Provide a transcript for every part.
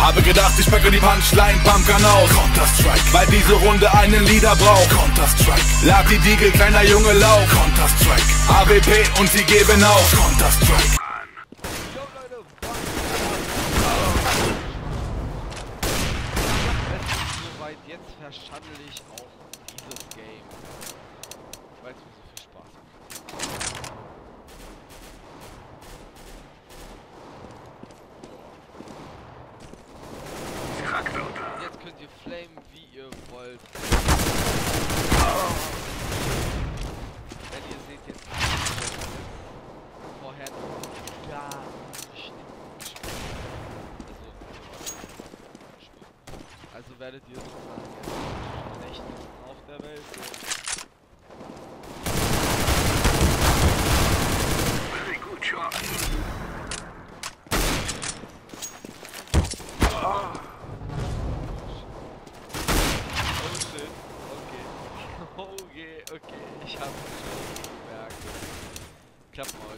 Habe gedacht, ich packe die Punchline, Pumpgun aus. Counter-Strike, weil diese Runde einen Leader braucht. Counter-Strike, lad die Diegel, kleiner Junge, lauf. Counter-Strike, AWP und sie geben auf. Counter-Strike. Soweit, jetzt verschandel ich auch dieses Game, weil es mir so viel Spaß macht. Jetzt könnt ihr flamen, wie ihr wollt. Denn ihr seht jetzt vorher noch gar nicht gespielt. Also werdet ihr sozusagen jetzt schlechtesten auf der Welt sehen. Very good shot. Oh shit, okay, ich hab's schon gemerkt. Klappt mal.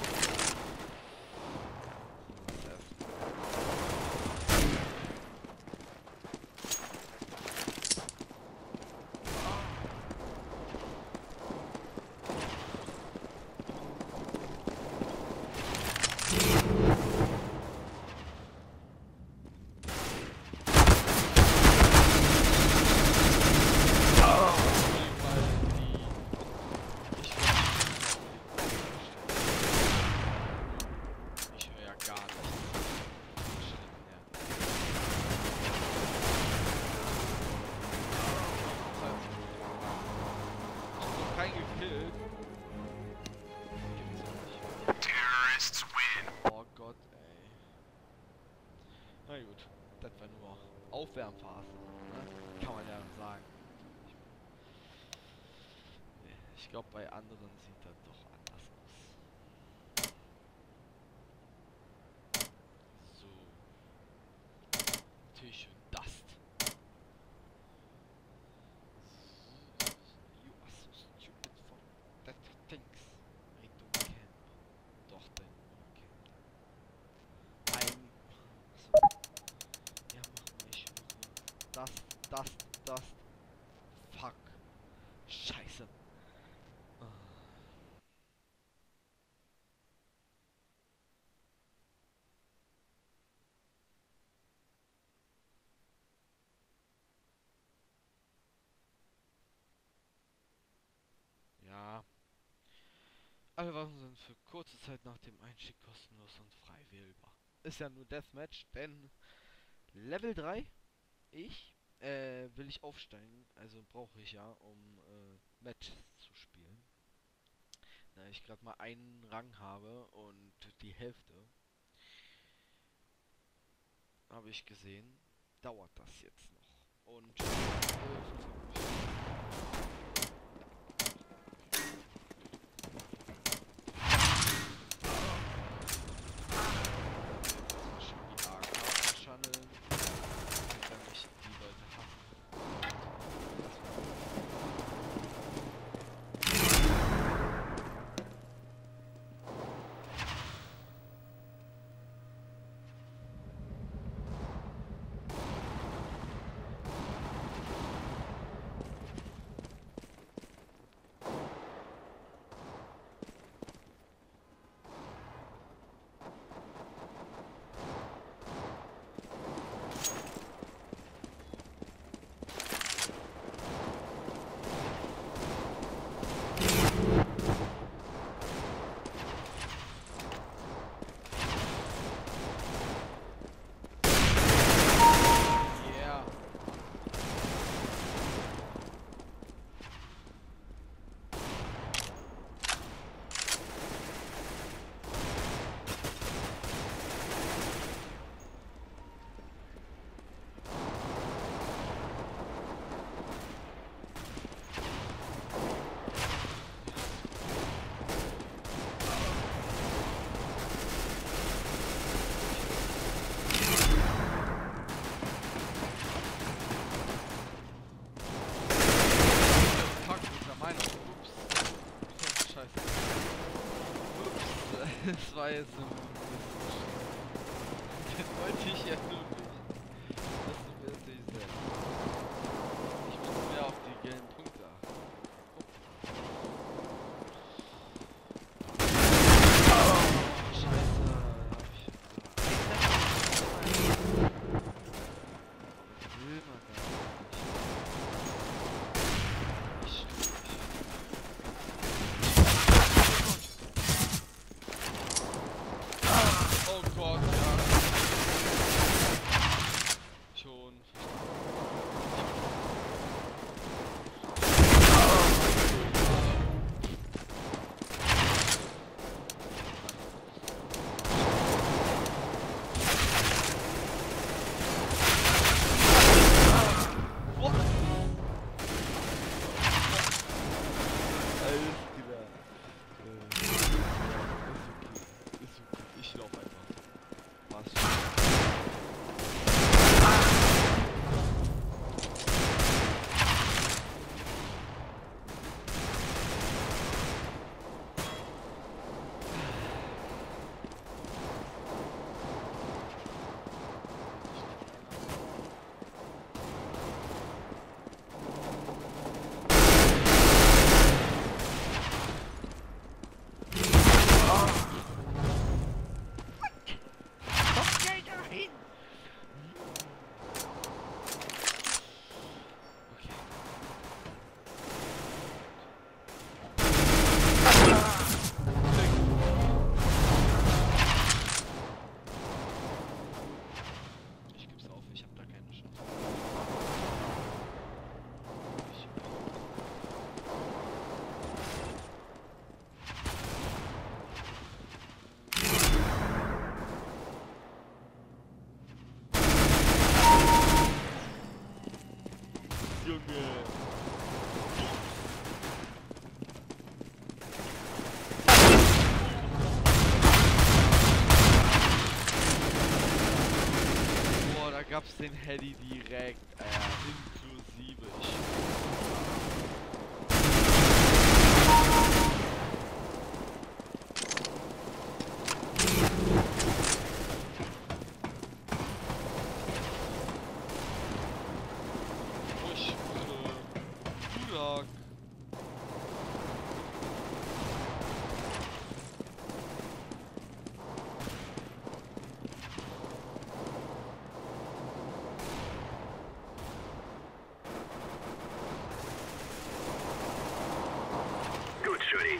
Oh Gott, ey. Na gut, das war nur Aufwärmphase, ne? Kann man ja sagen. Nee, ich glaube, bei anderen sieht das doch anders aus. So. Natürlich schön Dust. You are so stupid for that things. I don't care. Doch, denn okay. Ja, mach mich in Ruhe. Das. Fuck. Scheiße. Ja. Alle Waffen sind für kurze Zeit nach dem Einstieg kostenlos und frei wählbar. Ist ja nur Deathmatch, denn Level 3, will ich aufsteigen, also brauche ich ja, um Matches zu spielen. Da ich gerade mal einen Rang habe und die Hälfte, habe ich gesehen, dauert das jetzt noch. Und Das war jetzt so. Das wollte ich ja nur nicht. Spaß. Boah, da gab's den Heady direkt, inklusive. Durak. Good shooting.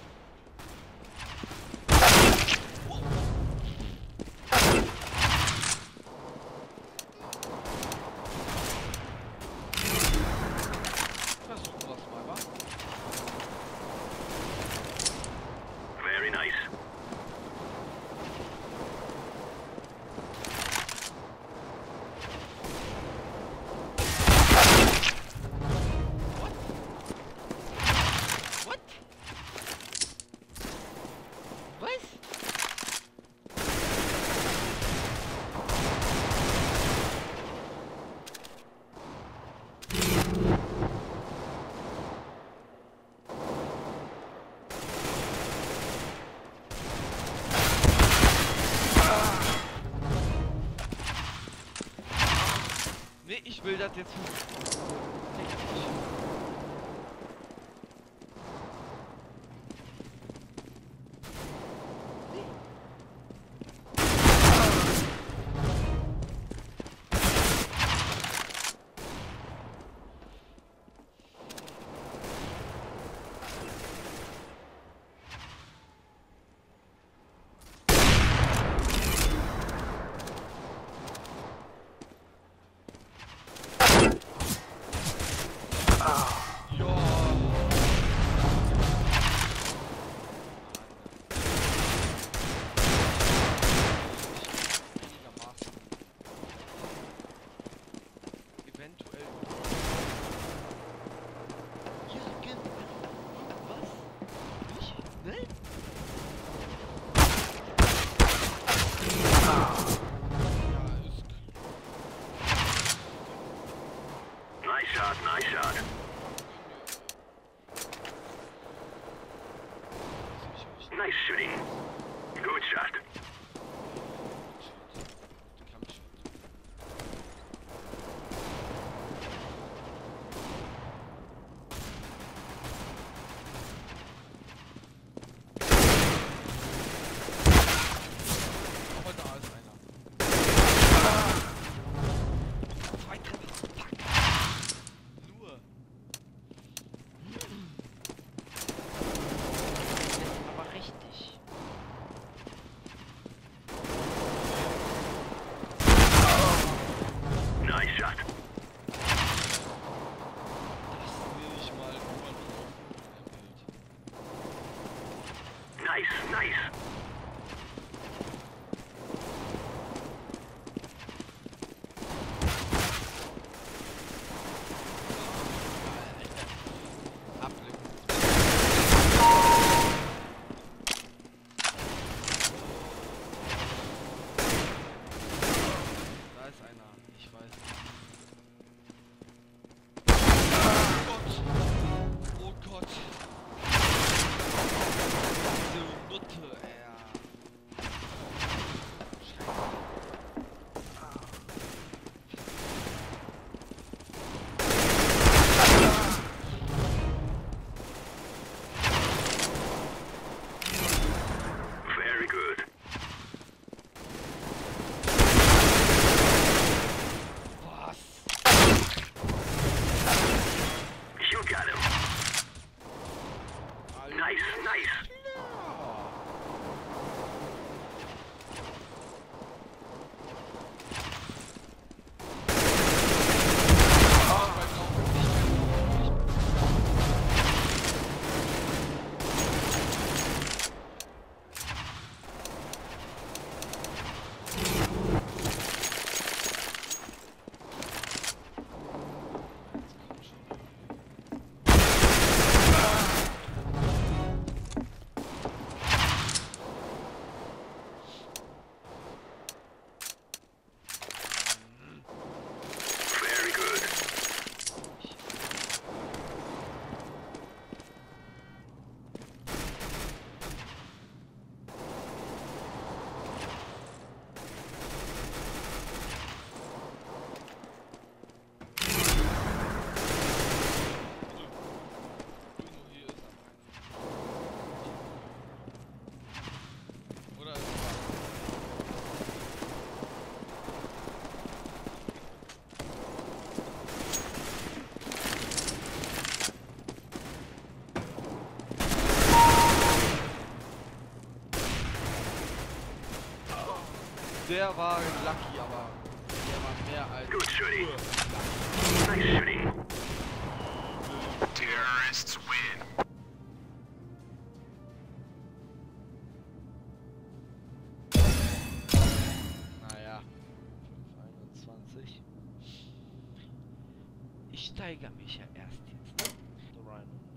Versuchen wir's mal, wa? Very nice. What? Was? Nee, ich will das jetzt nicht. der war lucky, aber der war mehr als Good shooting. lucky. Nice shooting. Terrorists win. Naja, 5:21. Ich steigere mich ja erst jetzt. The Rhino.